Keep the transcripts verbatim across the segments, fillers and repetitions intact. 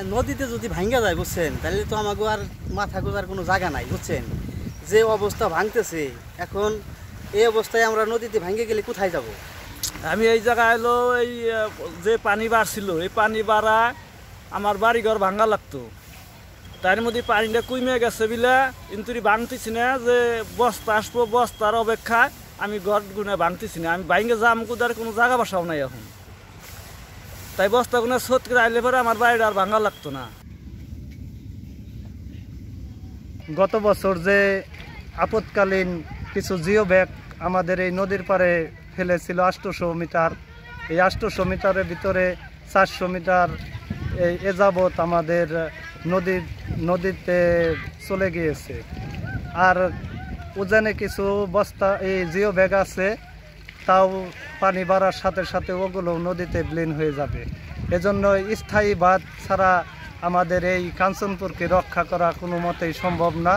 নদীতে যদি ভাঙ্গা যায় বুঝছেন, তাহলে তো আমাকে আর মাথা গোজার কোনো জায়গা নাই বুঝছেন। যে অবস্থা ভাঙতেছে এখন, এই অবস্থায় আমরা নদীতে ভাঙ্গে গেলে কোথায় যাব? আমি এই জায়গায় এলো এই যে পানি বাড়ছিল, এই পানি বাড়া আমার বাড়িঘর ভাঙ্গা লাগতো। তার মধ্যে পানিটা কমে গেছে বিলা কিন্তু ভাঙতেছি না, যে বস্তা আসবো বস্তার অপেক্ষায় আমি ঘর গুনে ভাঙতেছি না। আমি ভাঙ্গে যাম কোথার কোনো জায়গা বাসাও নাই এখন, তাই বস্তা গুনে শোধ করে আইলে পরে আমার বাড়িটা আর ভাঙ্গা লাগতো না। গত বছর যে আপৎকালীন কিছু জিও ব্যাগ আমাদের এই নদীর পাড়ে ফেলেছিল আটশোশো মিটার, এই আটশোশো মিটারের ভিতরে চারশো মিটার এ যাবৎ আমাদের নদীর নদীতে চলে গিয়েছে। আর উজানে কিছু বস্তা এই জিও ব্যাগ আছে, তাও পানি বাড়ার সাথে সাথে ওগুলো নদীতে বিলীন হয়ে যাবে। এজন্য স্থায়ী বাঁধ ছাড়া আমাদের এই কাঞ্চনপুরকে রক্ষা করা কোনো মতেই সম্ভব না।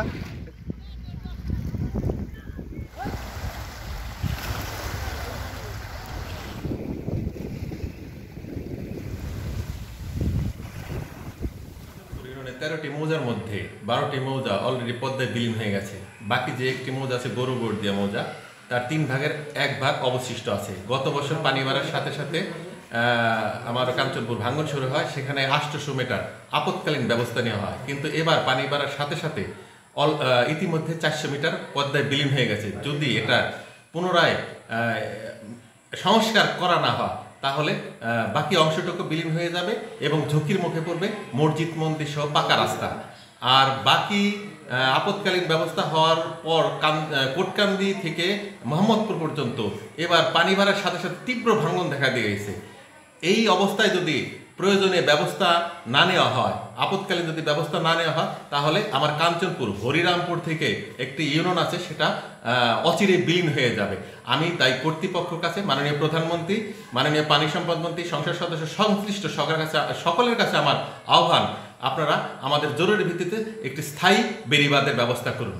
তেরোটি মৌজার মধ্যে বারোটি মৌজা অলরেডি পদ্মায় বিলীন হয়ে গেছে। বাকি যে একটি মৌজা আছে গরুগড়দিয়া মৌজা, তার তিন ভাগের এক ভাগ অবশিষ্ট আছে। গত বছর পানি বাড়ার সাথে সাথে আমার কাঞ্চনপুর ভাঙ্গন শুরু হয়, সেখানে আটশোশো মিটার আপৎকালীন ব্যবস্থা নেওয়া হয়। কিন্তু এবার পানি বাড়ার সাথে সাথে অল ইতিমধ্যে চারশো মিটার পদ্মায় বিলীন হয়ে গেছে। যদি এটা পুনরায় সংস্কার করা না হয় তাহলে বাকি অংশটুকু বিলীন হয়ে যাবে এবং ঝুঁকির মুখে পড়বে মসজিদ মন্দির সহ পাকা রাস্তা। আর বাকি আপৎকালীন ব্যবস্থা হওয়ার পর কোটকান্দি থেকে মোহাম্মদপুর পর্যন্ত এবার পানি বাড়ার সাথে সাথে তীব্র ভাঙন দেখা দিয়েছে। এই অবস্থায় যদি প্রয়োজনীয় ব্যবস্থা না নেওয়া হয়, আপৎকালীন যদি ব্যবস্থা না নেওয়া হয়, তাহলে আমার কাঞ্চনপুর হরিরামপুর থেকে একটি ইউনিয়ন আছে, সেটা অচিরে বিলীন হয়ে যাবে। আমি তাই কর্তৃপক্ষের কাছে, মাননীয় প্রধানমন্ত্রী, মাননীয় পানি সম্পদ মন্ত্রী, সংসদ সদস্য, সংশ্লিষ্ট সকলের কাছে সকলের কাছে আমার আহ্বান, আপনারা আমাদের জরুরি ভিত্তিতে একটি স্থায়ী বেড়িবাঁধের ব্যবস্থা করুন।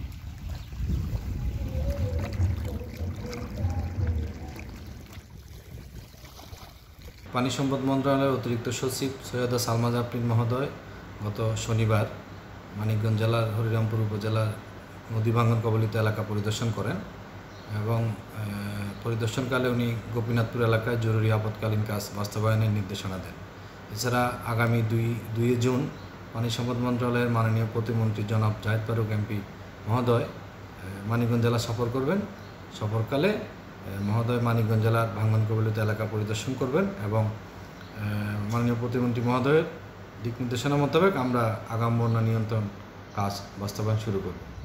পানি সম্পদ মন্ত্রণালয়ের অতিরিক্ত সচিব সৈয়দা সালমা জাফরিন মহোদয় গত শনিবার মানিকগঞ্জ জেলার হরিরামপুর উপজেলার নদী ভাঙ্গন কবলিত এলাকা পরিদর্শন করেন এবং পরিদর্শনকালে উনি গোপীনাথপুর এলাকায় জরুরি আপৎকালীন কাজ বাস্তবায়নের নির্দেশনা দেন। এছাড়া আগামী দুই দুই জুন পানি সম্পদ মন্ত্রণালয়ের মাননীয় প্রতিমন্ত্রী জনাব জাহিদ ফারুক এমপি মহোদয় মানিকগঞ্জ জেলা সফর করবেন। সফরকালে মহোদয় মানিকগঞ্জ জেলার ভাঙ্গন কবলিত এলাকা পরিদর্শন করবেন এবং মাননীয় প্রতিমন্ত্রী মহোদয়ের দিক নির্দেশনা মোতাবেক আমরা আগাম বন্যা নিয়ন্ত্রণ কাজ বাস্তবায়ন শুরু করব।